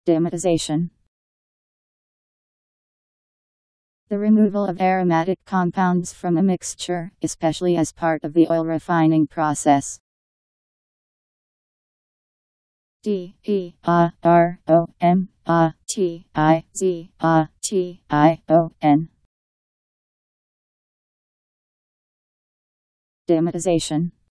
Dearomatization. The removal of aromatic compounds from a mixture, especially as part of the oil refining process. Dearomatization. Dearomatization.